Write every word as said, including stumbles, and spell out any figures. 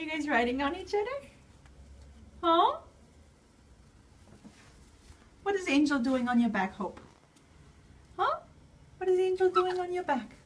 you guys riding on each other? Huh? What is Angel doing on your back, Hope? Huh? What is Angel doing on your back?